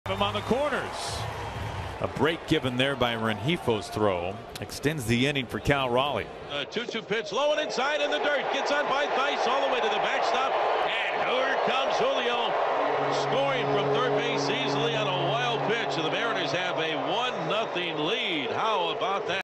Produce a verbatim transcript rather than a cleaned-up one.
Him on the corners. A break given there by Renjifo's throw extends the inning for Cal Raleigh. A two two pitch low and inside in the dirt. Gets on by Thice all the way to the backstop. And here comes Julio scoring from third base easily on a wild pitch. And the Mariners have a one nothing lead. How about that?